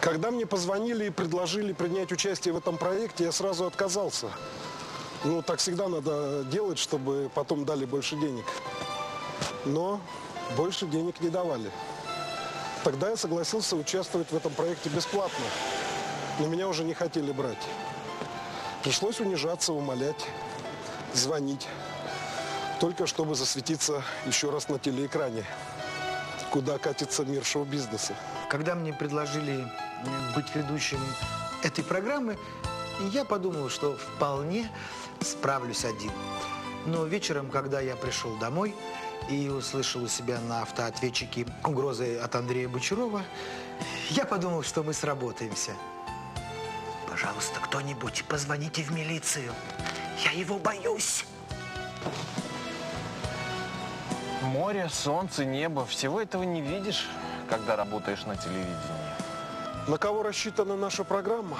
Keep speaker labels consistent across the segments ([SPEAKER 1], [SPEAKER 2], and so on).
[SPEAKER 1] Когда мне позвонили и предложили принять участие в этом проекте, я сразу отказался. Ну, так всегда надо делать, чтобы потом дали больше денег. Но больше денег не давали. Тогда я согласился участвовать в этом проекте бесплатно. Но меня уже не хотели брать. Пришлось унижаться, умолять, звонить. Только чтобы засветиться еще раз на телеэкране. Куда катится мир шоу-бизнеса.
[SPEAKER 2] Когда мне предложили быть ведущим этой программы, я подумал, что вполне справлюсь один. Но вечером, когда я пришел домой и услышал у себя на автоответчике угрозы от Андрея Бочарова, я подумал, что мы сработаемся. Пожалуйста, кто-нибудь, позвоните в милицию. Я его боюсь.
[SPEAKER 3] Море, солнце, небо. Всего этого не видишь, когда работаешь на телевидении.
[SPEAKER 1] На кого рассчитана наша программа?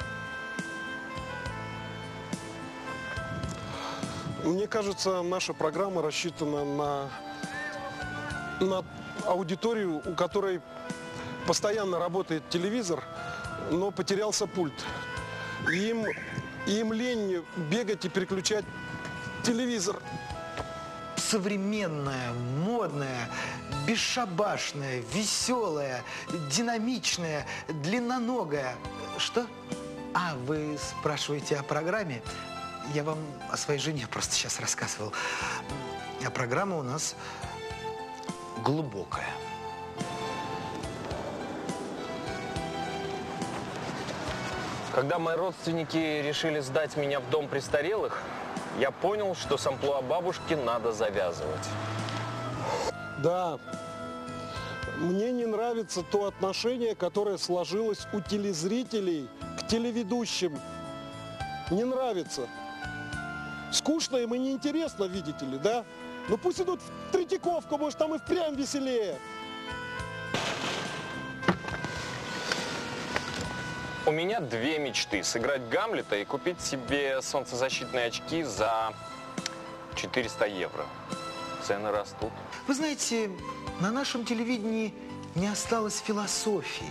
[SPEAKER 1] Мне кажется, наша программа рассчитана на аудиторию, у которой постоянно работает телевизор, но потерялся пульт. Им лень бегать и переключать телевизор.
[SPEAKER 2] Современная, модная, бесшабашная, веселая, динамичная, длинноногая. Что? А, вы спрашиваете о программе? Я вам о своей жене просто сейчас рассказывал. А программа у нас глубокая.
[SPEAKER 3] Когда мои родственники решили сдать меня в дом престарелых, я понял, что с амплуа бабушки надо завязывать.
[SPEAKER 1] Да, мне не нравится то отношение, которое сложилось у телезрителей к телеведущим. Не нравится. Скучно им и неинтересно, видите ли, да? Ну пусть идут в Третьяковку, может, там и впрямь веселее.
[SPEAKER 3] У меня две мечты. Сыграть Гамлета и купить себе солнцезащитные очки за 400 евро. Цены растут.
[SPEAKER 2] Вы знаете, на нашем телевидении не осталось философии.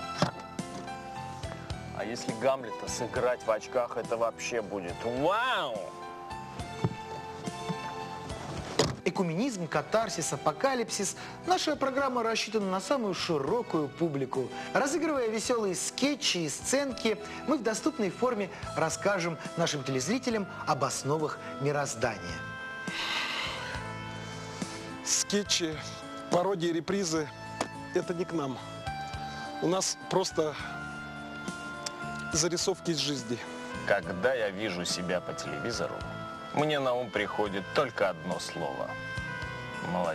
[SPEAKER 3] А если Гамлета сыграть в очках, это вообще будет вау!
[SPEAKER 2] Экуменизм, катарсис, апокалипсис. Наша программа рассчитана на самую широкую публику. Разыгрывая веселые скетчи и сценки, мы в доступной форме расскажем нашим телезрителям об основах мироздания.
[SPEAKER 1] Скетчи, пародии, репризы – это не к нам. У нас просто зарисовки из жизни.
[SPEAKER 3] Когда я вижу себя по телевизору, мне на ум приходит только одно слово. Молодец.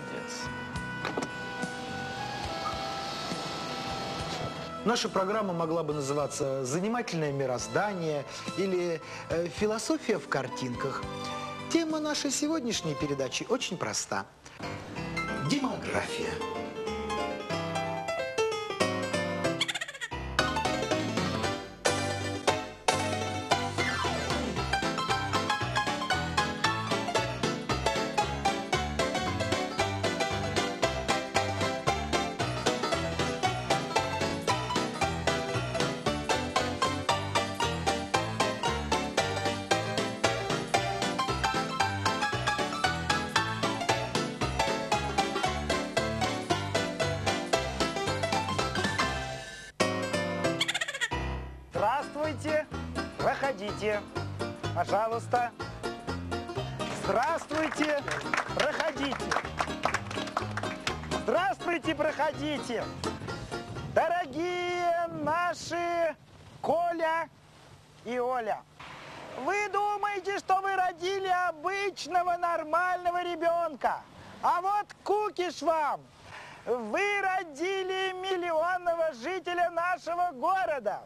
[SPEAKER 2] Наша программа могла бы называться «Занимательное мироздание» или «Философия в картинках». Тема нашей сегодняшней передачи очень проста. Демография.
[SPEAKER 4] Здравствуйте, проходите, пожалуйста. Здравствуйте, проходите. Здравствуйте, проходите. Дорогие наши Коля и Оля, вы думаете, что вы родили обычного нормального ребенка? А вот кукиш вам! Вы родили миллионного жителя нашего города.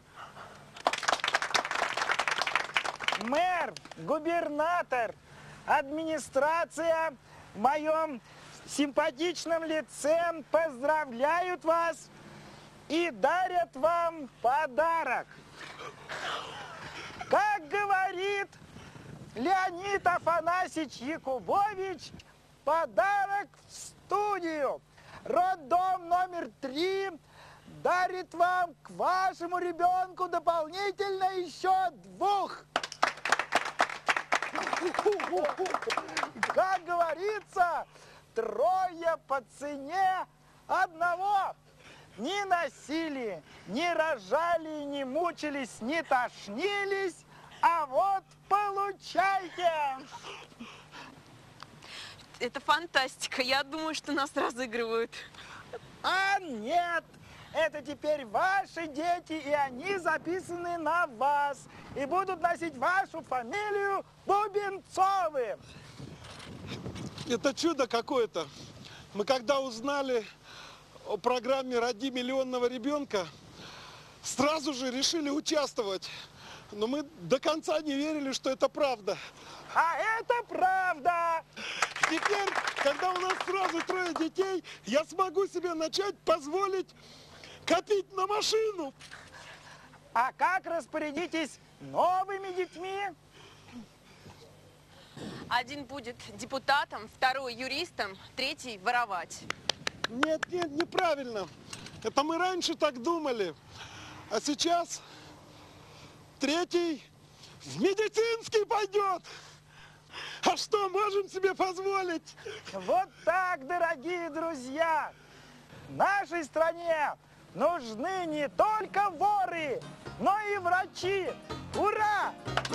[SPEAKER 4] Мэр, губернатор, администрация в моем симпатичном лице поздравляют вас и дарят вам подарок. Как говорит Леонид Афанасьевич Якубович, подарок в студию. Роддом номер 3, дарит вам к вашему ребенку дополнительно еще 2. Как говорится, 3 по цене 1. Не носили, не рожали, не мучились, не тошнились, а вот получайте!
[SPEAKER 5] Это фантастика. Я думаю, что нас разыгрывают.
[SPEAKER 4] А нет! Это теперь ваши дети, и они записаны на вас. И будут носить вашу фамилию Бубенцовы.
[SPEAKER 1] Это чудо какое-то. Мы когда узнали о программе «Роди миллионного ребенка», сразу же решили участвовать. Но мы до конца не верили, что это правда.
[SPEAKER 4] А это правда!
[SPEAKER 1] Теперь, когда у нас сразу 3 детей, я смогу себе начать позволить копить на машину.
[SPEAKER 4] А как распорядитесь новыми детьми?
[SPEAKER 5] Один будет депутатом, 2 юристом, 3 воровать.
[SPEAKER 1] Нет, неправильно. Это мы раньше так думали. А сейчас 3 в медицинский пойдет. А что можем себе позволить?
[SPEAKER 4] Вот так, дорогие друзья! Нашей стране нужны не только воры, но и врачи. Ура!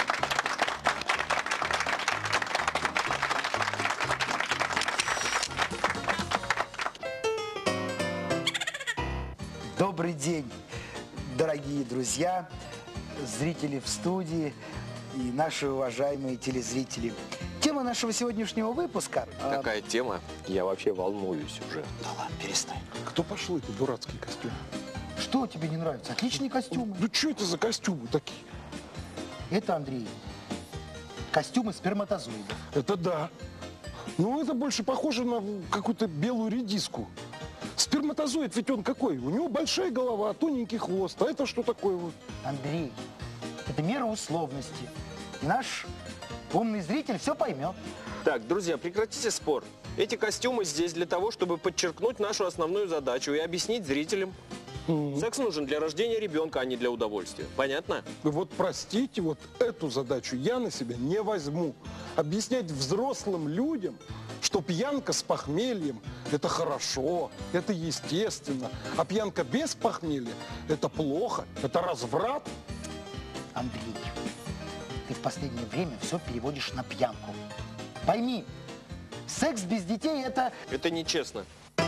[SPEAKER 2] Добрый день, дорогие друзья, зрители в студии и наши уважаемые телезрители. Тема нашего сегодняшнего выпуска...
[SPEAKER 3] Какая тема? Я вообще волнуюсь уже.
[SPEAKER 2] Да ладно, перестань.
[SPEAKER 1] Кто пошел эти дурацкие костюмы?
[SPEAKER 2] Что тебе не нравится? Отличные костюмы.
[SPEAKER 1] Ну что это за костюмы такие?
[SPEAKER 2] Это, Андрей, костюмы сперматозоидов.
[SPEAKER 1] Это да. Ну это больше похоже на какую-то белую редиску. Сперматозоид ведь он какой? У него большая голова, тоненький хвост. А это что такое вот?
[SPEAKER 2] Андрей, это мера условности. И наш умный зритель все поймет.
[SPEAKER 6] Так, друзья, прекратите спор. Эти костюмы здесь для того, чтобы подчеркнуть нашу основную задачу и объяснить зрителям. Секс нужен для рождения ребенка, а не для удовольствия. Понятно?
[SPEAKER 1] Вот простите, вот эту задачу я на себя не возьму. Объяснять взрослым людям, что пьянка с похмельем – это хорошо, это естественно. А пьянка без похмелья – это плохо, это разврат.
[SPEAKER 2] Андрей, ты в последнее время все переводишь на пьянку. Пойми, секс без детей – это...
[SPEAKER 6] Это нечестно.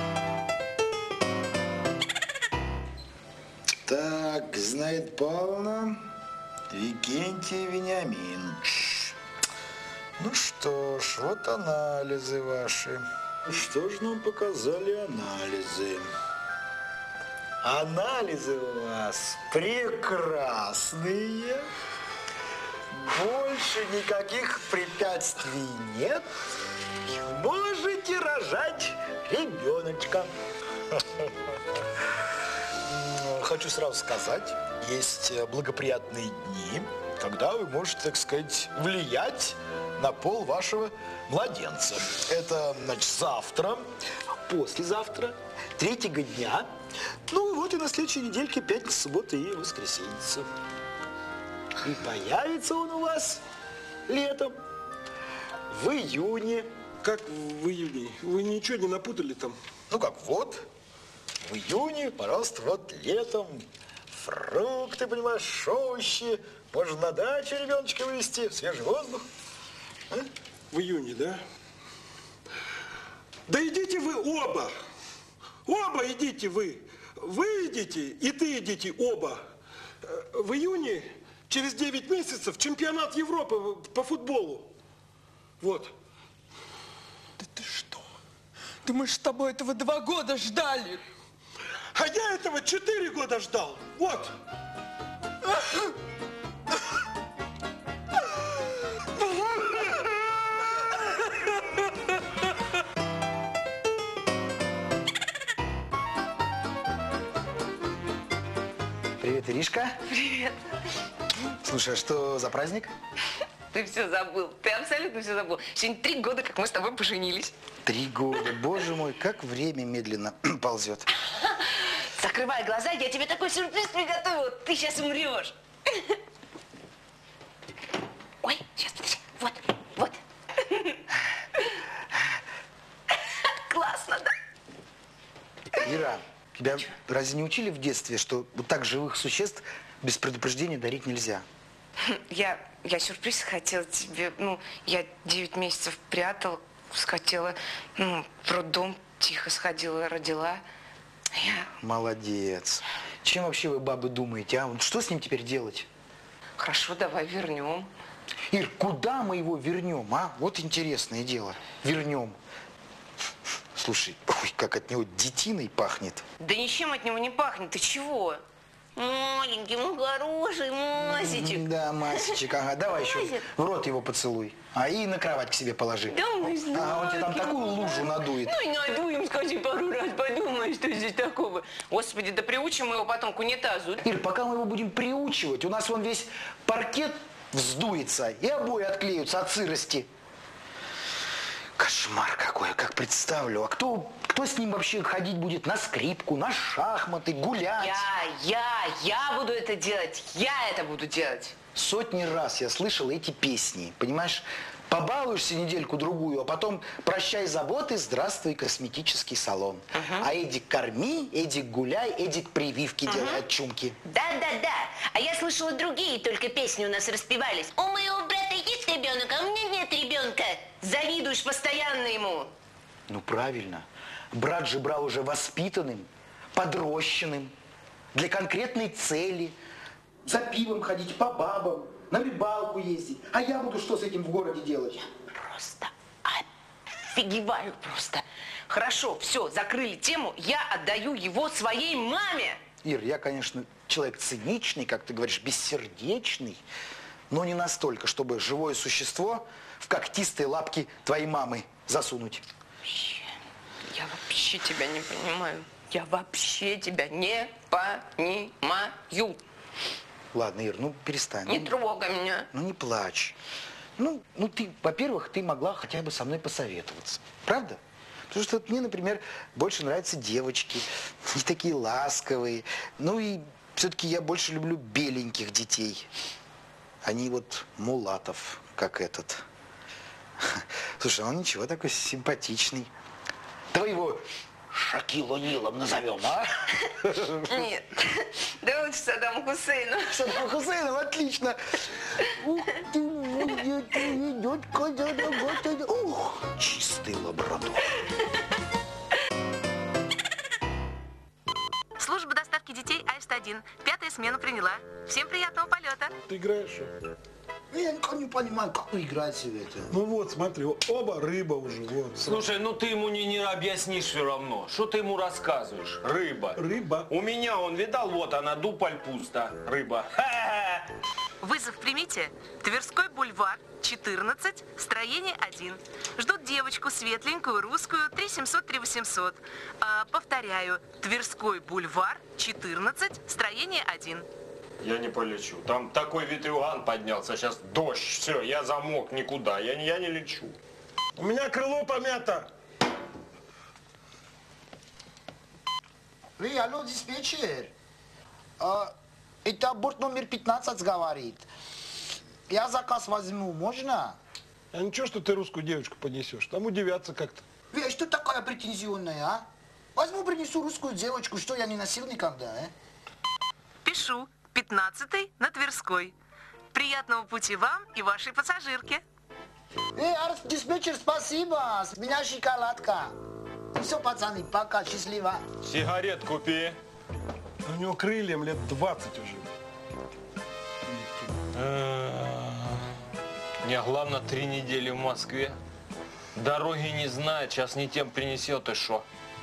[SPEAKER 7] Так, знает Павловна, Викентий Вениаминович. Ну что ж, вот анализы ваши. Что же нам показали анализы? Анализы у вас прекрасные. Больше никаких препятствий нет. Можете рожать ребеночка. Хочу сразу сказать, есть благоприятные дни, когда вы можете, так сказать, влиять на пол вашего младенца. Это, значит, завтра, послезавтра, 3-го дня, ну вот и на следующей недельке пятница, суббота и воскресенье. И появится он у вас летом, в июне.
[SPEAKER 1] Как в июне? Вы ничего не напутали там?
[SPEAKER 7] Ну как, вот. В июне, пожалуйста, вот летом фрукты, понимаешь, овощи. Можно на даче ребеночка вывести, свежий воздух. А?
[SPEAKER 1] В июне, да? Да идите вы оба! Оба идите вы! Вы идите, и ты идите оба. В июне, через 9 месяцев, чемпионат Европы по футболу. Вот.
[SPEAKER 8] Да ты что? Да мы ж с тобой этого 2 года ждали.
[SPEAKER 1] А я этого 4 года ждал. Вот.
[SPEAKER 2] Привет, Иришка.
[SPEAKER 5] Привет.
[SPEAKER 2] Слушай, а что за праздник?
[SPEAKER 5] Ты все забыл. Ты абсолютно все забыл. Сегодня 3 года, как мы с тобой поженились.
[SPEAKER 2] 3 года. Боже мой, как время медленно ползет.
[SPEAKER 9] Закрывай глаза, я тебе такой сюрприз приготовила. Ты сейчас умрешь. Ой, сейчас, подожди. Вот, вот. Классно, да?
[SPEAKER 2] Ира, тебя разве не учили в детстве, что вот так живых существ без предупреждения дарить нельзя?
[SPEAKER 9] Я сюрприз хотела тебе. Ну, я 9 месяцев прятала, хотела, в роддом тихо сходила, родила.
[SPEAKER 2] Молодец. Чем вообще вы, бабы, думаете, а? Вот что с ним теперь делать?
[SPEAKER 9] Хорошо, давай вернем.
[SPEAKER 2] Ир, куда мы его вернем, а? Вот интересное дело. Вернем. Слушай, ой, как от него детиной пахнет.
[SPEAKER 9] Да ничем от него не пахнет, ты чего? Маленький, хороший, Масичек.
[SPEAKER 2] Да, Масичек, ага. Давай еще в рот его поцелуй. А и на кровать к себе положи.
[SPEAKER 9] Да мы знаем.
[SPEAKER 2] Ага, он тебе там такую лужу надует.
[SPEAKER 9] Ну и надуем, скажи пару раз, подумай, что здесь такого. Господи, да приучим мы его потом к унитазу.
[SPEAKER 2] Ир, пока мы его будем приучивать, у нас вон весь паркет вздуется и обои отклеются от сырости. Кошмар какой, как представлю. А кто с ним вообще ходить будет на скрипку, на шахматы, гулять?
[SPEAKER 9] Я буду это делать. Я это буду делать.
[SPEAKER 2] Сотни раз я слышал эти песни, понимаешь? Побалуешься недельку-другую, а потом прощай заботы, здравствуй, косметический салон. А Эдик корми, Эдик гуляй, Эдик прививки делай от чумки.
[SPEAKER 9] Да. А я слышала другие только песни у нас распевались. У моего брата есть ребенок, а у меня нет ребенка. Завидуешь постоянно ему.
[SPEAKER 2] Ну правильно. Брат же брал уже воспитанным, подрощенным, для конкретной цели. За пивом ходить, по бабам, на рыбалку ездить. А я буду что с этим в городе делать?
[SPEAKER 9] Просто офигеваю просто. Хорошо, все, закрыли тему. Я отдаю его своей маме.
[SPEAKER 2] Ир, я, конечно, человек циничный, как ты говоришь, бессердечный, но не настолько, чтобы живое существо в когтистые лапки твоей мамы засунуть.
[SPEAKER 9] Я вообще тебя не понимаю. Я вообще тебя не понимаю.
[SPEAKER 2] Ладно, Ир, ну перестань.
[SPEAKER 9] Не трогай меня.
[SPEAKER 2] Ну не плачь. Ну ты, во-первых, ты могла хотя бы со мной посоветоваться. Правда? Потому что мне, например, больше нравятся девочки. Они такие ласковые. Ну и все-таки я больше люблю беленьких детей. Они вот мулатов, как этот. Слушай, он ничего такой симпатичный. Давай его Шакил О'Нилом назовем, а?
[SPEAKER 9] Нет, да лучше Саддам Хусейном.
[SPEAKER 2] Саддам Хусейном, отлично. Ух ты, идет коня работать. Ух, чистый лабрадор.
[SPEAKER 5] Служба доставки детей Аист-1. 5-я смена приняла. Всем приятного полета.
[SPEAKER 1] Ты играешь что?
[SPEAKER 2] Я никак не понимаю, как вы играете в это.
[SPEAKER 1] Ну вот, смотри, оба рыба уже. Вот.
[SPEAKER 3] Слушай, ну ты ему не объяснишь все равно. Что ты ему рассказываешь? Рыба.
[SPEAKER 1] Рыба.
[SPEAKER 3] У меня, он видал, вот она, дупль пусто. Рыба. Ха-ха-ха.
[SPEAKER 5] Вызов примите. Тверской бульвар, 14, строение 1. Ждут девочку светленькую, русскую, 3700-3800. Повторяю, Тверской бульвар, 14, строение 1.
[SPEAKER 3] Я не полечу. Там такой ветрюган поднялся. Сейчас дождь. Все, я замок никуда. Я не лечу.
[SPEAKER 1] У меня крыло помято.
[SPEAKER 2] Алло, диспетчер. Это борт номер 15 говорит. Я заказ возьму, можно?
[SPEAKER 1] А ничего, что ты русскую девочку понесешь? Там удивятся как-то.
[SPEAKER 2] Что такая претензионная, а? Возьму, принесу русскую девочку, что я не носил никогда,
[SPEAKER 5] Пишу. 15 на Тверской. Приятного пути вам и вашей пассажирке.
[SPEAKER 2] Диспетчер, спасибо. С меня шоколадка. Все, пацаны, пока, счастливо.
[SPEAKER 3] Сигарет купи.
[SPEAKER 1] У него крыльям лет 20 уже.
[SPEAKER 3] Мне главное 3 недели в Москве. Дороги не знает, сейчас не тем принесет, и шо?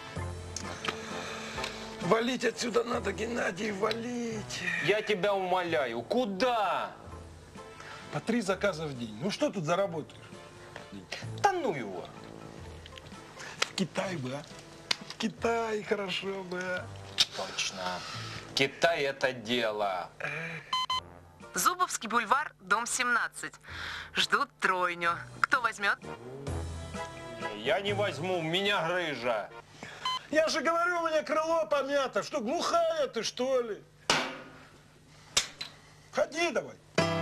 [SPEAKER 1] Валить отсюда надо, Геннадий, валить.
[SPEAKER 3] Я тебя умоляю, куда?
[SPEAKER 1] По 3 заказа в день. Ну что тут заработаешь?
[SPEAKER 3] Да ну его.
[SPEAKER 1] В Китай бы, а? В Китай хорошо бы, а?
[SPEAKER 3] Точно. Китай это дело.
[SPEAKER 5] Зубовский бульвар, дом 17. Ждут тройню. Кто возьмет?
[SPEAKER 3] Я не возьму, у меня грыжа.
[SPEAKER 1] Я же говорю, у меня крыло помято. Что, глухая ты, что ли? Ходи давай.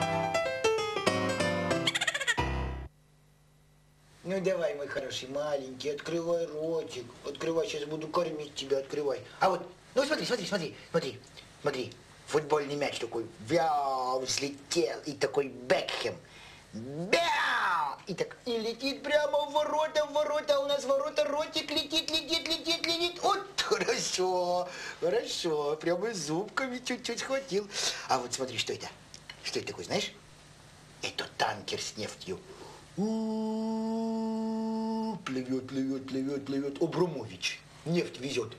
[SPEAKER 2] Ну давай, мой хороший, маленький, открывай ротик. Открывай, сейчас буду кормить тебя, открывай. А вот, ну смотри. Футбольный мяч такой, вяу, взлетел, и такой Бекхэм. Бяу! И так, и летит прямо в ворота, у нас ворота, ротик летит. Вот, хорошо, прямо зубками чуть-чуть схватил. А вот смотри, что это? Что это такое, знаешь? Это танкер с нефтью. Плывет. Абрамович нефть везет.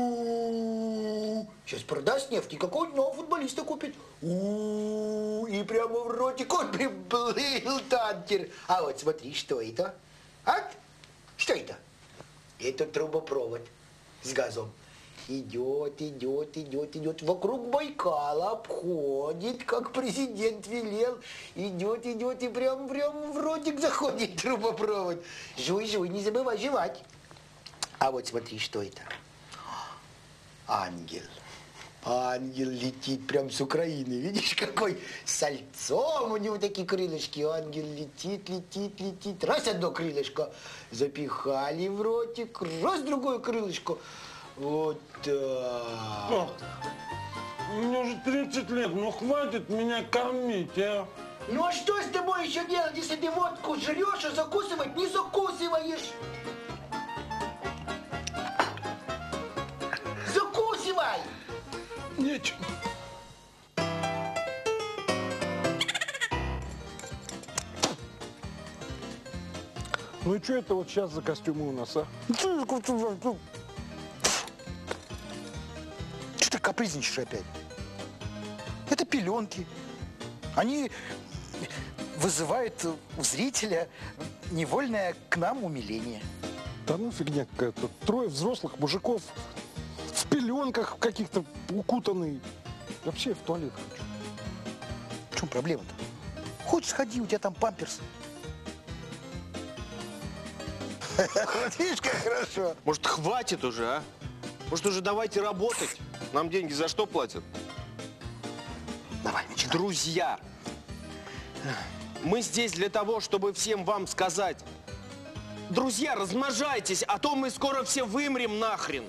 [SPEAKER 2] Сейчас продаст нефть и какого-нибудь нового футболиста купит. И прямо в ротик он приплыл танкер. А вот смотри, что это? А? Что это? Это трубопровод с газом. Идет. Вокруг Байкала обходит, как президент велел. Идет и прям в ротик заходит трубопровод. Жуй, не забывай жевать. А вот смотри, что это? Ангел летит прям с Украины. Видишь, какой сальцом у него такие крылышки. Ангел летит. Раз одно крылышко запихали в ротик, раз другое крылышко. Вот так.
[SPEAKER 1] Мне уже 30 лет, ну хватит меня кормить, а?
[SPEAKER 2] Ну а что с тобой еще делать, если ты водку жрешь, а закусывать не закусываешь? Закусывай!
[SPEAKER 1] Нечего. Ну и что это вот сейчас за костюмы у нас, а?
[SPEAKER 2] Что ты капризничаешь опять? Это пеленки. Они вызывают у зрителя невольное к нам умиление.
[SPEAKER 1] Да ну фигня какая-то. Трое взрослых мужиков в пеленках каких-то укутанные. Вообще в туалет хочу.
[SPEAKER 2] В чем проблема-то? Хочешь, сходи, у тебя там памперс. Вот видишь, как хорошо.
[SPEAKER 6] Может, хватит уже, а? Может, уже давайте работать? Нам деньги за что платят?
[SPEAKER 2] Давай, начинай.
[SPEAKER 6] Друзья, мы здесь для того, чтобы всем вам сказать: друзья, размножайтесь, а то мы скоро все вымрем нахрен.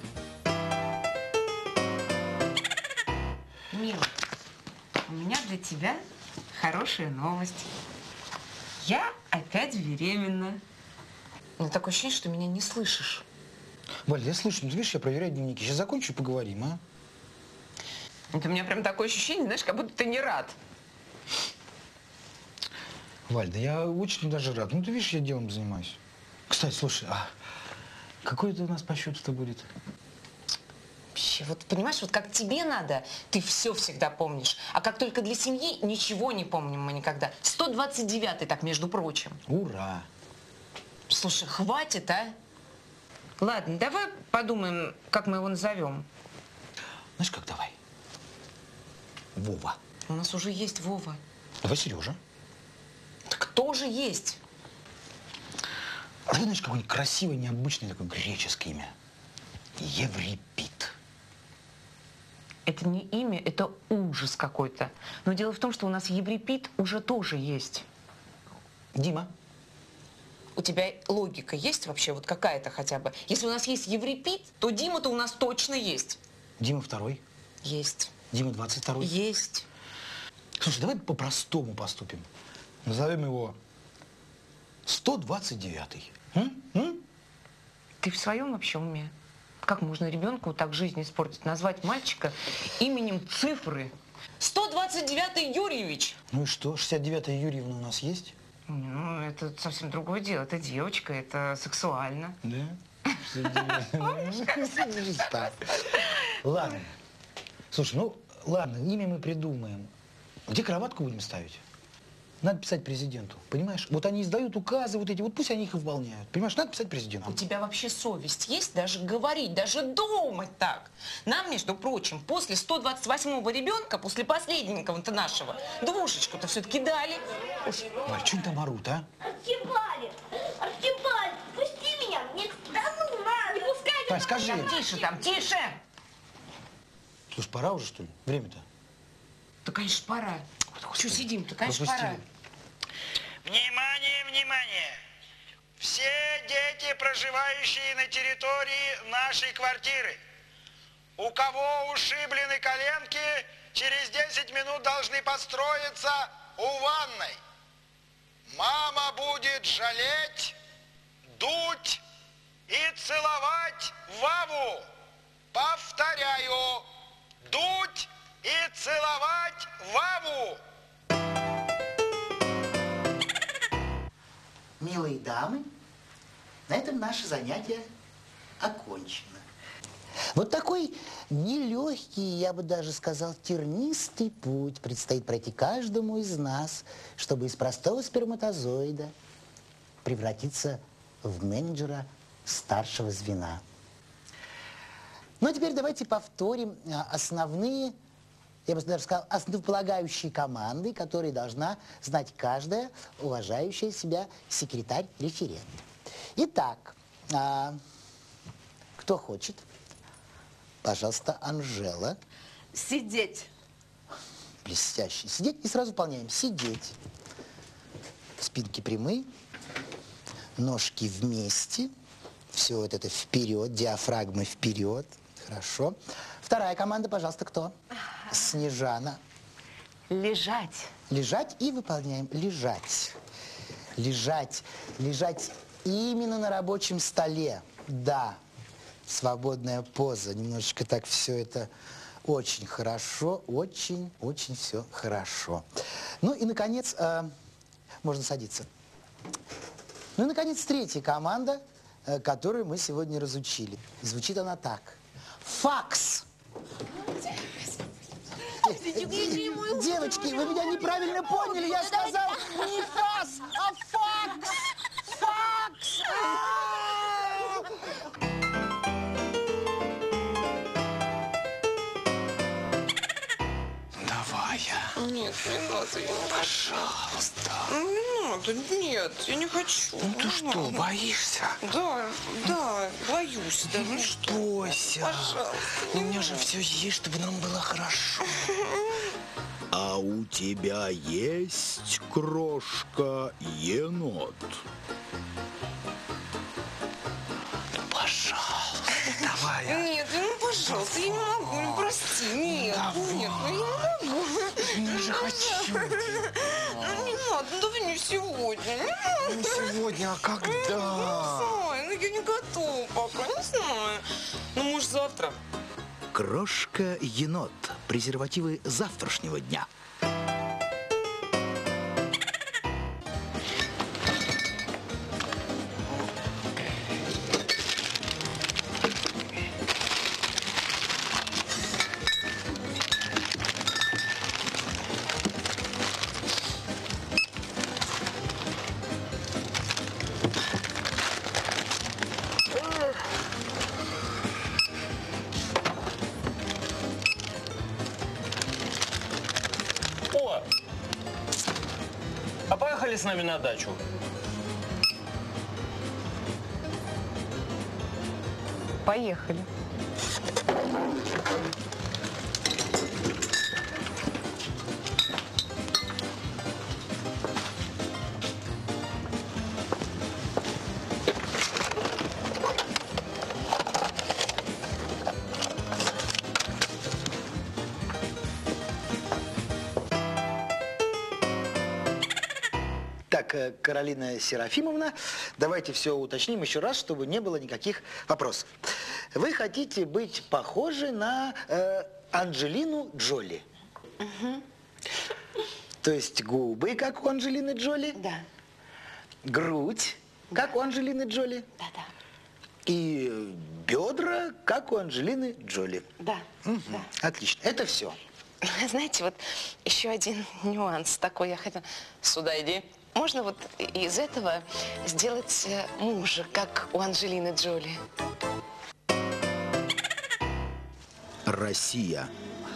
[SPEAKER 9] Мила, у меня для тебя хорошая новость. Я опять беременна. У меня такое ощущение, что меня не слышишь.
[SPEAKER 2] Валь, я слышу, ну, видишь, я проверяю дневники. Сейчас закончу и поговорим, а?
[SPEAKER 9] Это у меня прям такое ощущение, знаешь, как будто ты не рад.
[SPEAKER 2] Валь, да я очень даже рад. Ну, ты видишь, я делом занимаюсь. Кстати, слушай, а какой это у нас по счету-то будет?
[SPEAKER 9] Вообще, вот понимаешь, вот как тебе надо, ты все всегда помнишь. А как только для семьи, ничего не помним мы никогда. 129-й, так, между прочим.
[SPEAKER 2] Ура!
[SPEAKER 9] Слушай, хватит, а? Ладно, давай подумаем, как мы его назовем.
[SPEAKER 2] Знаешь, как давай? Вова.
[SPEAKER 9] У нас уже есть Вова.
[SPEAKER 2] Давай Сережа.
[SPEAKER 9] Так тоже есть.
[SPEAKER 2] А ты знаешь, какое-нибудь красивое, необычное такое греческое имя? Еврипид.
[SPEAKER 9] Это не имя, это ужас какой-то. Но дело в том, что у нас Еврипид уже тоже есть.
[SPEAKER 2] Дима.
[SPEAKER 9] У тебя логика есть вообще, вот какая-то хотя бы? Если у нас есть Еврипид, то Дима-то у нас точно есть.
[SPEAKER 2] Дима 2-й.
[SPEAKER 9] Есть.
[SPEAKER 2] Дима 22-й.
[SPEAKER 9] Есть.
[SPEAKER 2] Слушай, давай по-простому поступим. Назовем его 129-й.
[SPEAKER 9] Ты в своем вообще уме? Как можно ребенку так жизнь испортить? Назвать мальчика именем цифры? 129-й Юрьевич.
[SPEAKER 2] Ну и что? 69-я Юрьевна у нас есть?
[SPEAKER 9] Ну, это совсем другое дело. Это девочка, это сексуально.
[SPEAKER 2] Да? Ладно. Слушай, ну ладно, имя мы придумаем. Где кроватку будем ставить? Надо писать президенту, понимаешь? Вот они издают указы вот эти, вот пусть они их и выполняют. Понимаешь, надо писать президенту.
[SPEAKER 9] У тебя вообще совесть есть даже говорить, даже думать так? Нам, между прочим, после 128-го ребенка, после последнего-то нашего, двушечку-то все-таки дали.
[SPEAKER 2] Валь, что они там орут, а?
[SPEAKER 10] Архипалик, пусти меня, мне к тому надо. Не пускай
[SPEAKER 2] Тань, скажи.
[SPEAKER 9] Там тише, там тише!
[SPEAKER 2] Слушай, пора уже, что ли? Время-то.
[SPEAKER 9] Да, конечно, пора. Что сидим-то? Конечно,
[SPEAKER 2] Пропустили.
[SPEAKER 9] пора.
[SPEAKER 4] Внимание, внимание! Все дети, проживающие на территории нашей квартиры, у кого ушиблены коленки, через 10 минут должны построиться у ванной. Мама будет жалеть, дуть и целовать Ваву. Повторяю, дуть и целовать Ваву.
[SPEAKER 10] Милые дамы, на этом наше занятие окончено. Вот такой нелегкий, я бы даже сказал, тернистый путь предстоит пройти каждому из нас, чтобы из простого сперматозоида превратиться в менеджера старшего звена. Ну а теперь давайте повторим основные, я бы даже сказал, основополагающие команды, которые должна знать каждая уважающая себя секретарь-референт. Итак, кто хочет? Пожалуйста, Анжела.
[SPEAKER 5] Сидеть.
[SPEAKER 10] Блестяще. Сидеть и сразу выполняем. Сидеть. Спинки прямые, ножки вместе. Все вот это вперед, диафрагмы вперед. Хорошо. Вторая команда, пожалуйста, кто? Снежана.
[SPEAKER 5] Лежать.
[SPEAKER 10] Лежать и выполняем. Лежать. Лежать. Лежать именно на рабочем столе. Да. Свободная поза. Немножечко так все это очень хорошо. Очень все хорошо. Ну и, наконец, можно садиться. Ну и, наконец, третья команда, которую мы сегодня разучили. Звучит она так. Факс. Девочки, вы меня неправильно поняли. Я сказал не фас, а факс. Факс.
[SPEAKER 8] Давай я.
[SPEAKER 9] Нет, не надо, я не
[SPEAKER 8] Пожалуйста.
[SPEAKER 9] Не надо, нет, я не хочу.
[SPEAKER 8] Ну ты что, боишься?
[SPEAKER 9] Да, боюсь, да, ну что?
[SPEAKER 8] Бойся.
[SPEAKER 9] Пожалуйста.
[SPEAKER 8] У меня же все есть, чтобы нам было хорошо.
[SPEAKER 7] А у тебя есть крошка-енот?
[SPEAKER 8] Пожалуйста, давай.
[SPEAKER 9] Нет, ну пожалуйста, я не могу, ну прости, нет, нет, ну я не могу.
[SPEAKER 8] Я же хочу.
[SPEAKER 9] Ну не надо, ну давай не сегодня, не надо.
[SPEAKER 8] Не сегодня, а когда?
[SPEAKER 9] Не знаю, ну я не готова пока, не знаю. Ну может завтра.
[SPEAKER 7] Крошка-енот. Презервативы завтрашнего дня.
[SPEAKER 6] О! А поехали с нами на дачу?
[SPEAKER 9] Поехали.
[SPEAKER 10] Так, Каролина Серафимовна, давайте все уточним еще раз, чтобы не было никаких вопросов. Вы хотите быть похожи на Анджелину Джоли?
[SPEAKER 5] Угу.
[SPEAKER 10] То есть губы, как у Анджелины Джоли?
[SPEAKER 5] Да.
[SPEAKER 10] Грудь, как у Анджелины Джоли?
[SPEAKER 5] Да.
[SPEAKER 10] И бедра, как у Анджелины Джоли?
[SPEAKER 5] Да.
[SPEAKER 10] Угу. Отлично, это все.
[SPEAKER 5] Знаете, вот еще один нюанс такой я хотела. Сюда иди. Можно вот из этого сделать мужа, как у Анджелины Джоли?
[SPEAKER 7] Россия,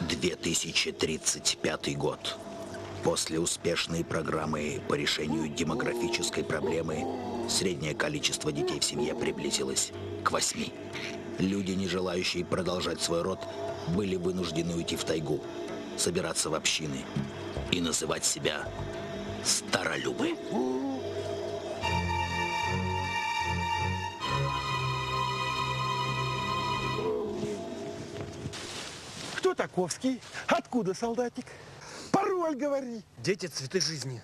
[SPEAKER 7] 2035 год. После успешной программы по решению демографической проблемы среднее количество детей в семье приблизилось к 8. Люди, не желающие продолжать свой род, были вынуждены уйти в тайгу, собираться в общины и называть себя старолюбы.
[SPEAKER 1] Кто Таковский? Откуда, солдатик? Пароль говори.
[SPEAKER 6] Дети – цветы жизни.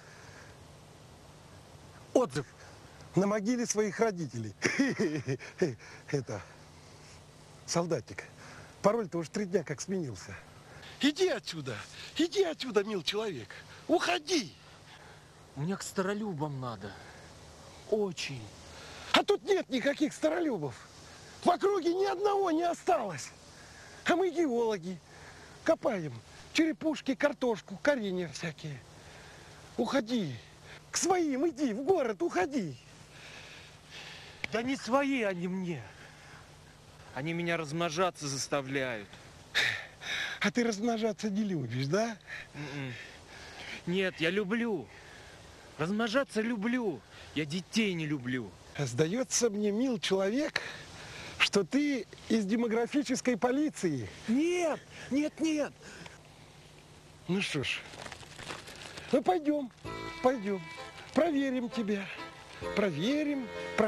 [SPEAKER 1] Отзыв на могиле своих родителей. Это, солдатик, пароль-то уже 3 дня как сменился. Иди отсюда, мил человек, уходи.
[SPEAKER 6] Мне к старолюбам надо.
[SPEAKER 1] Очень. А тут нет никаких старолюбов. В округе ни одного не осталось. А мы геологи. Копаем черепушки, картошку, коренья всякие. Уходи. К своим иди, в город уходи.
[SPEAKER 6] Да не свои они мне. Они меня размножаться заставляют.
[SPEAKER 1] А ты размножаться не любишь, да?
[SPEAKER 6] Нет, я люблю. Размножаться люблю. Я детей не люблю.
[SPEAKER 1] Сдается мне, мил человек, что ты из демографической полиции.
[SPEAKER 6] Нет, нет, нет.
[SPEAKER 1] Ну что ж, ну пойдем. Проверим тебя. Проверим.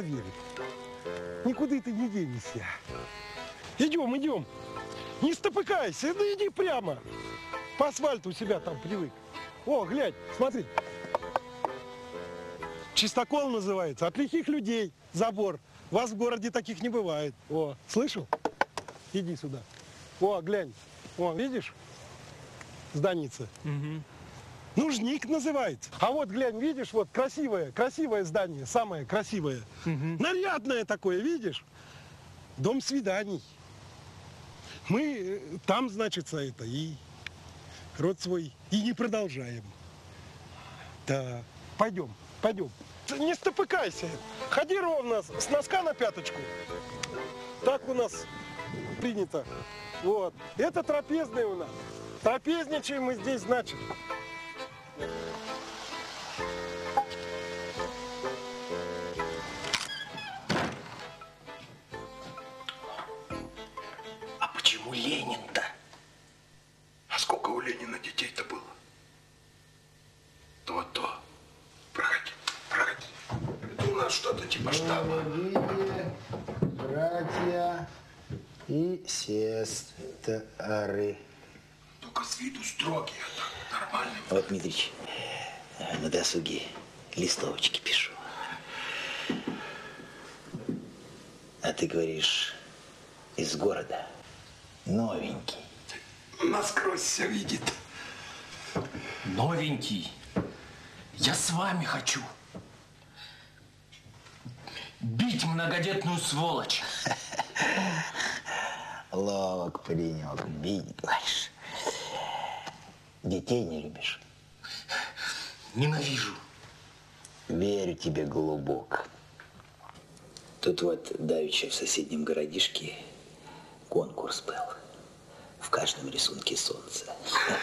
[SPEAKER 1] Никуда ты не денешься. Идем. Не стопыкайся, да иди прямо. По асфальту у себя там привык. О, глянь, смотри. Чистокол называется. От лихих людей забор. Вас в городе таких не бывает. О, слышал? Иди сюда. О, глянь. О, видишь? Зданица.
[SPEAKER 6] Угу.
[SPEAKER 1] Нужник называется. А вот глянь, видишь, вот красивое здание, самое красивое.
[SPEAKER 6] Угу.
[SPEAKER 1] Нарядное такое, видишь? Дом свиданий. Мы там, значится, это, и род свой и не продолжаем. Да, пойдем. Не стопыкайся. Ходи ровно, с носка на пяточку. Так у нас принято. Вот. Это трапезный у нас. Трапезничаем мы здесь, значит.
[SPEAKER 7] А почему Ленин-то?
[SPEAKER 1] А сколько у Ленина детей-то было? То. Проходи. Это у нас что-то типа штаба.
[SPEAKER 10] Братья и сестры.
[SPEAKER 1] Только с виду строгий, а так нормальный.
[SPEAKER 10] Вот, Дмитрич, на досуге листовочки пишу. А ты говоришь, из города, новенький.
[SPEAKER 1] Насквозь все видит.
[SPEAKER 6] Новенький. Я с вами хочу. Бить многодетную сволочь.
[SPEAKER 10] Ловок паренек, бить, говоришь. Детей не любишь?
[SPEAKER 6] Ненавижу.
[SPEAKER 10] Верю тебе глубоко. Тут вот давеча в соседнем городишке конкурс был. В каждом рисунке солнце.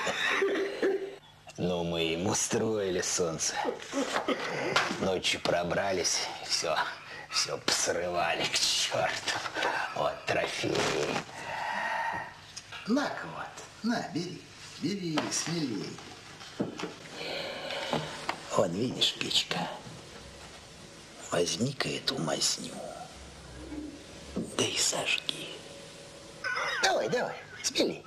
[SPEAKER 10] Ну, мы ему устроили солнце. Ночью пробрались, все посрывали к черту. Вот трофей. На-ка вот, на, бери, смелей. Вон, видишь, печка. Возьми-ка эту мазню, да и сожги. Давай, смелей.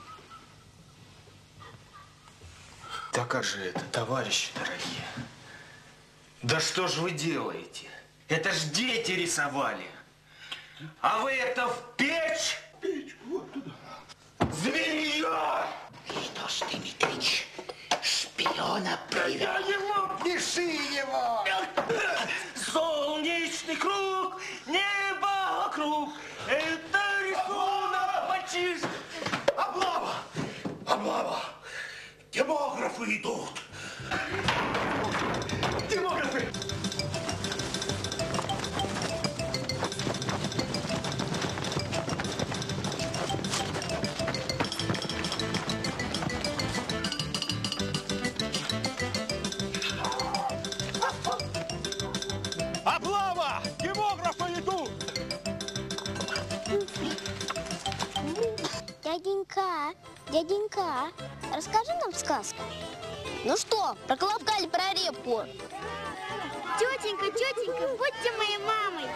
[SPEAKER 6] Да как же это, товарищи дорогие? Да что ж вы делаете? Это ж дети рисовали. А вы это в печь?
[SPEAKER 1] Печь, вот туда.
[SPEAKER 6] Зверье!
[SPEAKER 10] Что ж ты, Митрич, шпиона привел?
[SPEAKER 1] Я его, пиши его!
[SPEAKER 6] Солнечный круг, небо вокруг. Это рисунок мальчишки.
[SPEAKER 1] Облава! Демографы идут! Демографы! Облава! Демографы идут!
[SPEAKER 11] Дяденька, расскажи нам сказку. Ну что, про колобка или про репку?
[SPEAKER 12] Тетенька, будьте моей мамой.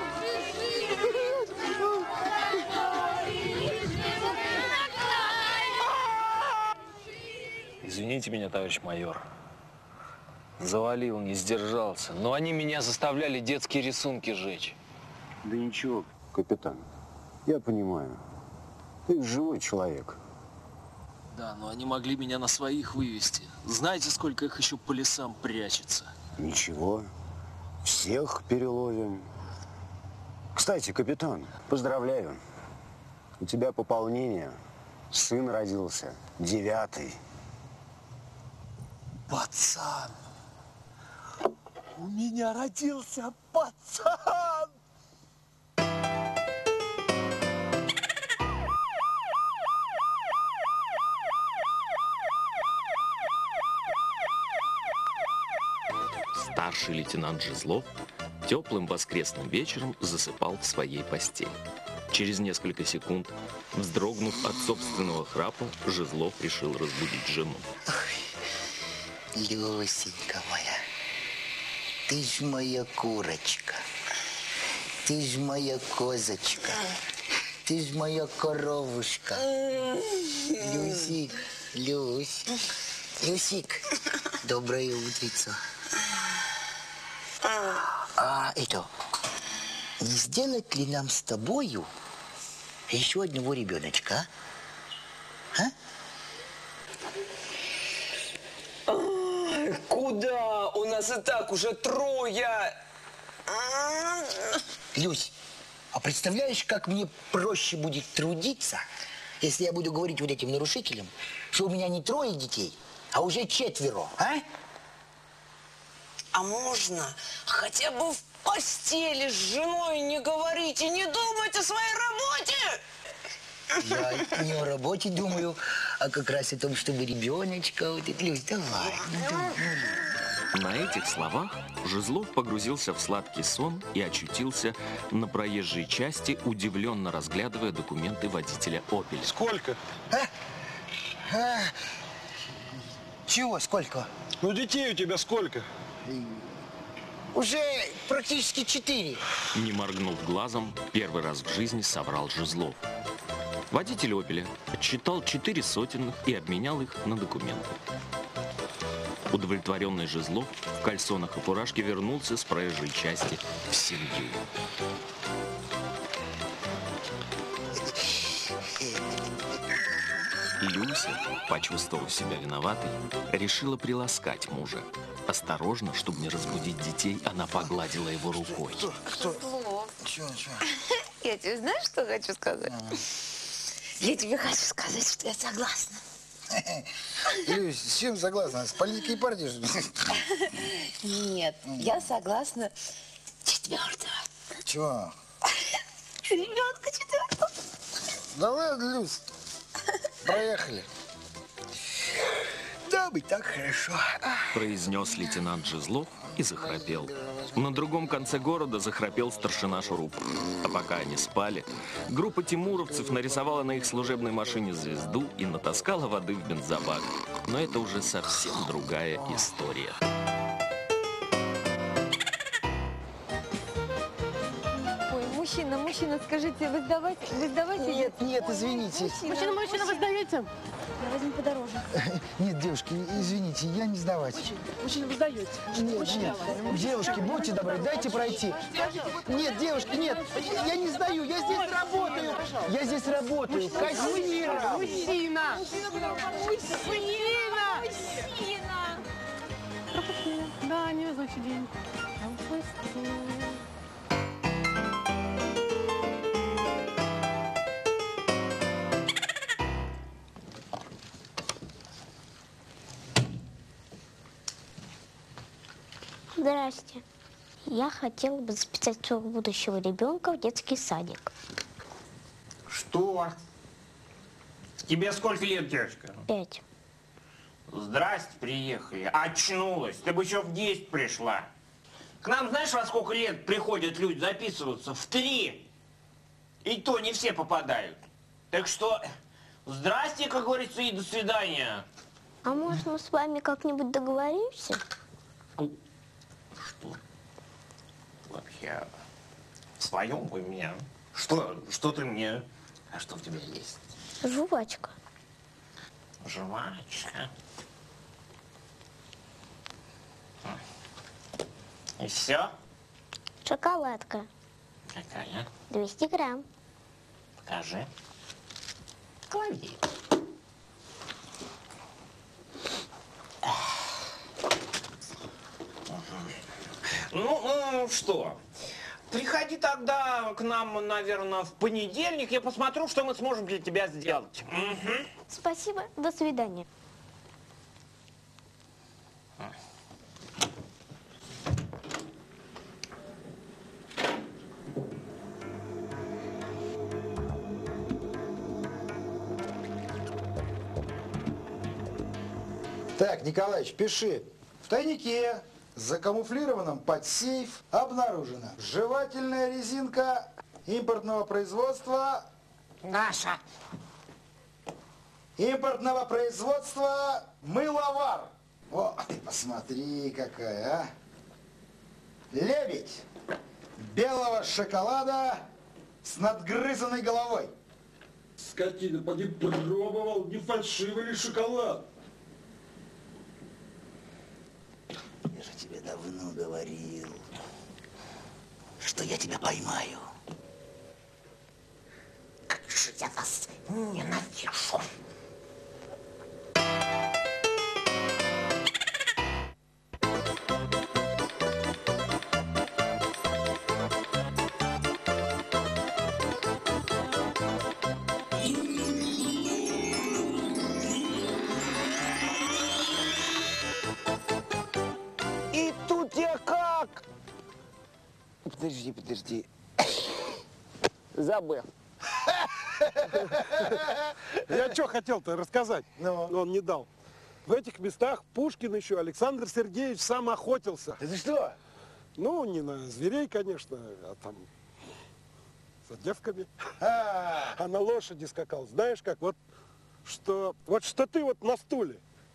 [SPEAKER 3] Извините меня, товарищ майор. Завалил, не сдержался. Но они меня заставляли детские рисунки жечь.
[SPEAKER 13] Да ничего, капитан. Я понимаю. Ты живой человек.
[SPEAKER 3] Да, но они могли меня на своих вывести. Знаете, сколько их еще по лесам прячется?
[SPEAKER 13] Ничего. Всех переловим. Кстати, капитан, поздравляю. У тебя пополнение. Сын родился. 9-й.
[SPEAKER 14] Пацан! У меня родился пацан!
[SPEAKER 3] Старший лейтенант Жезлов теплым воскресным вечером засыпал в своей постели. Через несколько секунд, вздрогнув от собственного храпа, Жезлов решил разбудить жену.
[SPEAKER 10] Люсенька моя, ты ж моя курочка, ты ж моя козочка, ты ж моя коровушка. Люсик, Люсик, доброе утрица. Не сделать ли нам с тобою еще одного ребеночка, а?
[SPEAKER 15] Куда? У нас и так уже 3.
[SPEAKER 10] Люсь, а представляешь, как мне проще будет трудиться, если я буду говорить вот этим нарушителям, что у меня не 3 детей, а уже 4, а?
[SPEAKER 15] А можно хотя бы в постели с женой не говорить и не думать о своей работе?
[SPEAKER 10] Я не о работе думаю, а как раз о том, чтобы ребеночка... Вот, Люсь, давай.
[SPEAKER 3] На этих словах Жезлов погрузился в сладкий сон и очутился на проезжей части, удивленно разглядывая документы водителя «Опель».
[SPEAKER 1] Сколько?
[SPEAKER 10] Чего сколько?
[SPEAKER 1] Ну, детей у тебя сколько?
[SPEAKER 10] Уже практически 4.
[SPEAKER 3] Не моргнув глазом, первый раз в жизни соврал Жезлов. Водитель «Опеля» отсчитал 4 сотенных и обменял их на документы. Удовлетворенный Жезлов в кальсонах и фуражке вернулся с проезжей части в семью. Люся, почувствовав себя виноватой, решила приласкать мужа. Осторожно, чтобы не разбудить детей, она погладила его рукой.
[SPEAKER 10] Кто?
[SPEAKER 5] Чего? Я тебе знаешь, что хочу сказать? Я тебе хочу сказать, что я согласна.
[SPEAKER 2] Люсь, с чем согласна? С политикой партии?
[SPEAKER 5] Нет, я согласна 4-го.
[SPEAKER 2] Чего?
[SPEAKER 5] Ребенка 4-го.
[SPEAKER 2] Да ладно, Люсь. Проехали. Да, быть так хорошо.
[SPEAKER 3] Произнес лейтенант Жезлов и захрапел. На другом конце города захрапел старшина Шуруп. А пока они спали, группа тимуровцев нарисовала на их служебной машине звезду и натаскала воды в бензобак. Но это уже совсем другая история.
[SPEAKER 16] Мужчина, скажите, вы сдавайте?
[SPEAKER 2] Нет, извините.
[SPEAKER 16] Мужчина, вы сдаете?
[SPEAKER 11] Я возьму подороже.
[SPEAKER 2] Нет, девушки, извините, я не сдавать.
[SPEAKER 16] Мужчина, вы сдаете?
[SPEAKER 2] Нет. Девушки, будьте добры, дайте пройти. Нет, девушки, нет, я не сдаю, я здесь работаю. Я здесь работаю, кассиром.
[SPEAKER 16] Мужчина! Да, невезучий день.
[SPEAKER 11] Здрасте. Я хотела бы записать своего будущего ребенка в детский садик.
[SPEAKER 6] Что? Тебе сколько лет, девочка?
[SPEAKER 11] 5.
[SPEAKER 6] Здрасте, приехали. Очнулась. Ты бы еще в 10 пришла. К нам знаешь, во сколько лет приходят люди записываться? В 3. И то не все попадают. Так что Здрасте, как говорится, и до свидания.
[SPEAKER 11] А может, мы с вами как-нибудь договоримся?
[SPEAKER 6] Что? Вообще, в своем вы меня? Что ты мне? А что в тебе есть?
[SPEAKER 11] Жвачка.
[SPEAKER 6] Жвачка. И все?
[SPEAKER 11] Шоколадка.
[SPEAKER 6] Какая?
[SPEAKER 11] 200 грамм.
[SPEAKER 6] Покажи. Клади. Ну, что? Приходи тогда к нам, наверное, в понедельник. Я посмотрю, что мы сможем для тебя сделать. Угу.
[SPEAKER 11] Спасибо, до свидания.
[SPEAKER 2] Так, Николаевич, пиши. В тайнике, закамуфлированном под сейф, обнаружена жевательная резинка импортного производства.
[SPEAKER 6] Наша.
[SPEAKER 2] Импортного производства мыловар. О, ты посмотри, какая, а. Лебедь белого шоколада с надгрызанной головой.
[SPEAKER 1] Скотина, поди пробовал, не фальшивый ли шоколад?
[SPEAKER 10] Я же тебе давно говорил, что я тебя поймаю. Как же я вас ненавижу.
[SPEAKER 6] И тут я как?
[SPEAKER 10] Подожди. Забыл.
[SPEAKER 1] Я что хотел-то рассказать, но он не дал. В этих местах Пушкин еще, Александр Сергеевич, сам охотился.
[SPEAKER 2] Это что?
[SPEAKER 1] Ну, не на зверей, конечно, а там за девками. А на лошади скакал. Знаешь как? Вот что ты вот на стуле.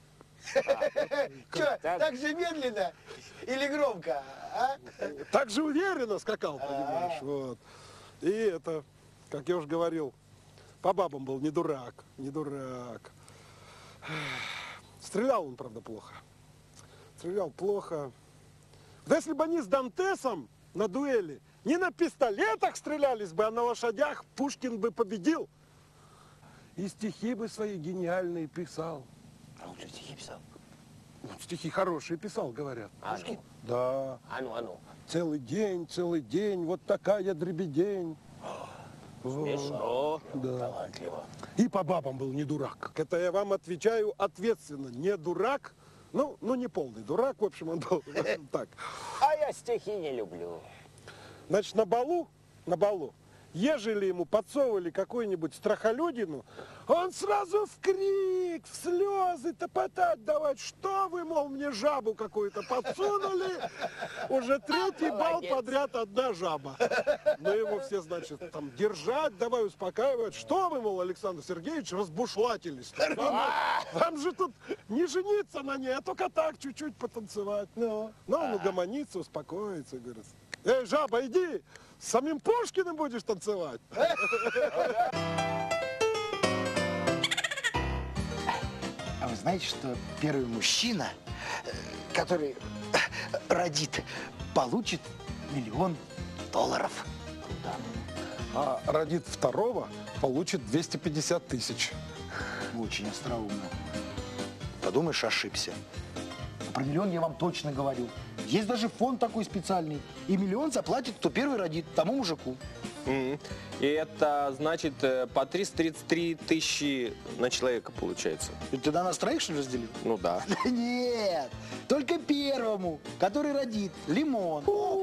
[SPEAKER 2] Что, так же медленно или громко, а?
[SPEAKER 1] Так же уверенно скакал, понимаешь, вот. И это, как я уже говорил, по бабам был не дурак. Стрелял он, правда, плохо. Да если бы они с Дантесом на дуэли не на пистолетах стрелялись бы, а на лошадях, Пушкин бы победил. И стихи бы свои гениальные писал.
[SPEAKER 10] А он что, стихи писал?
[SPEAKER 1] Стихи хорошие писал, говорят.
[SPEAKER 10] Пушкин?
[SPEAKER 1] Да.
[SPEAKER 10] А ну.
[SPEAKER 1] Целый день, вот такая дребедень.
[SPEAKER 10] Смешно.
[SPEAKER 1] Да.
[SPEAKER 10] Талантливо.
[SPEAKER 1] И по бабам был не дурак. Это я вам отвечаю ответственно. Не дурак, ну не полный дурак, в общем, он был так.
[SPEAKER 10] А я стихи не люблю.
[SPEAKER 1] Значит, на балу, ежели ему подсовывали какую-нибудь страхолюдину, он сразу в крик, в слезы топотать давать. Что вы, мол, мне жабу какую-то подсунули? Уже третий бал подряд одна жаба. Но его все, значит, там держать, давай успокаивать. Что вы, мол, Александр Сергеевич, разбушлатились? Вам же тут не жениться на ней, а только так чуть-чуть потанцевать. Но он угомонится, успокоится, говорит. Эй, жаба, иди, с самим Пушкиным будешь танцевать.
[SPEAKER 2] А вы знаете, что первый мужчина, который родит, получит $1 000 000?
[SPEAKER 1] А родит второго, получит 250 000.
[SPEAKER 2] Очень остроумно. Подумаешь, ошибся. Про миллион я вам точно говорю. Есть даже фонд такой специальный. И $1 000 000 заплатит, кто первый родит, тому мужику.
[SPEAKER 3] И это значит по 333 000 на человека получается.
[SPEAKER 2] И ты на нас троих, что ли, разделил?
[SPEAKER 3] Ну да.
[SPEAKER 2] Нет, только первому, который родит, лимон.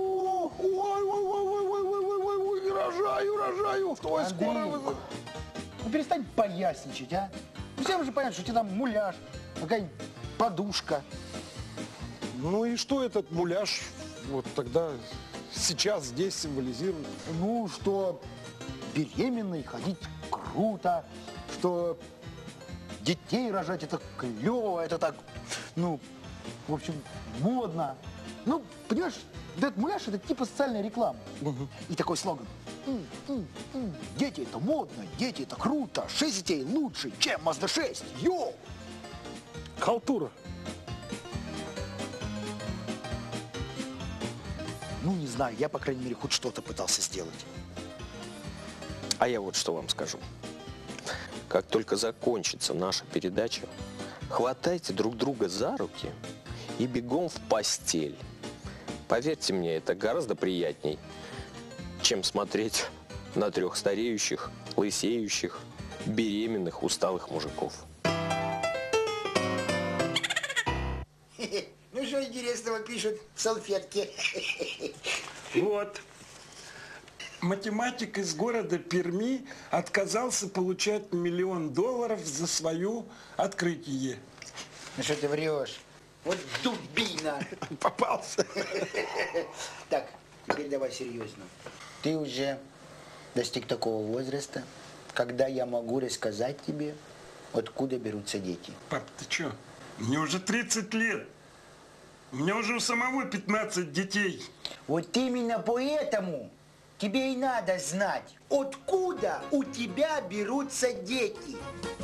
[SPEAKER 1] Ой, рожаю. Твой скоро...
[SPEAKER 2] Ну перестань поясничать, а. Ну всем же понятно, что у тебя там муляж, какая-нибудь подушка.
[SPEAKER 1] Ну и что этот муляж вот тогда сейчас здесь символизирует?
[SPEAKER 2] Ну, что беременной ходить круто,
[SPEAKER 7] что детей рожать это клево, это так, ну, в общем, модно. Ну, понимаешь, этот муляж это типа социальная реклама. И такой слоган. Дети это модно, дети это круто, 6 детей лучше, чем Mazda 6. Йоу!
[SPEAKER 1] Халтура.
[SPEAKER 7] Ну, не знаю, я, по крайней мере, хоть что-то пытался сделать.
[SPEAKER 6] А я вот что вам скажу. Как только закончится наша передача, хватайте друг друга за руки и бегом в постель. Поверьте мне, это гораздо приятней, чем смотреть на 3 стареющих, лысеющих, беременных, усталых мужиков.
[SPEAKER 10] Ну, что интересного пишут в салфетке?
[SPEAKER 1] Вот. Математик из города Перми отказался получать $1 миллион за свое открытие.
[SPEAKER 10] Ну, что ты врешь? Вот дубина.
[SPEAKER 1] Попался.
[SPEAKER 10] Так, теперь давай серьезно. Ты уже достиг такого возраста, когда я могу рассказать тебе, откуда берутся дети.
[SPEAKER 1] Пап, ты что? Мне уже 30 лет. У меня уже у самого 15 детей.
[SPEAKER 10] Вот именно поэтому тебе и надо знать, откуда у тебя берутся дети.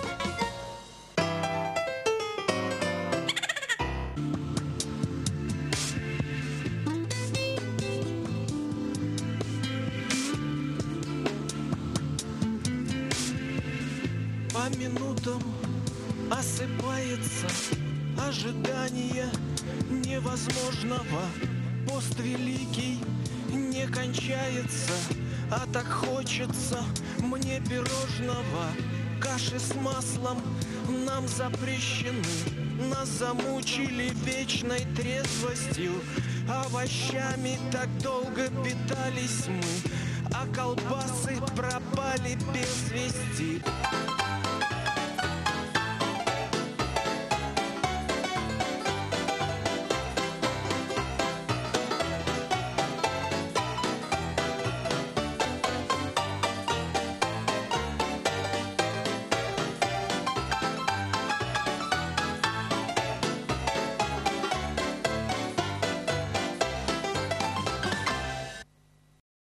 [SPEAKER 17] По минутам осыпается ожидание невозможного. Пост великий не кончается, а так хочется мне пирожного. Каши с маслом нам запрещены, нас замучили вечной трезвостью. Овощами так долго питались мы, а колбасы пропали без вести.